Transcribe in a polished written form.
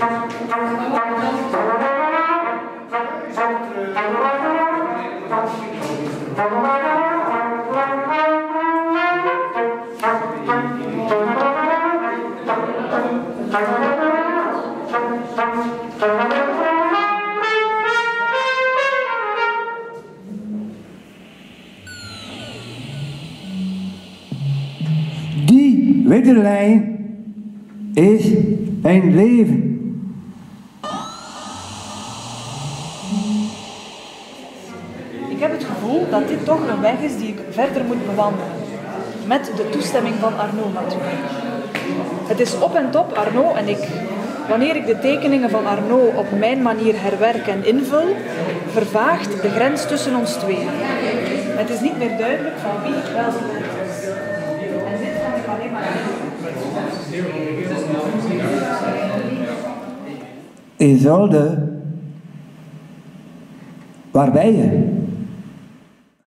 Die witte lijn is een leven. Ik heb het gevoel dat dit toch een weg is die ik verder moet bewandelen. Met de toestemming van Arnaud natuurlijk. Het is op en top Arnaud en ik. Wanneer ik de tekeningen van Arnaud op mijn manier herwerk en invul, vervaagt de grens tussen ons tweeën. Het is niet meer duidelijk van wie ik wel ben. En dit kan ik alleen maar Isolde, waar ben je?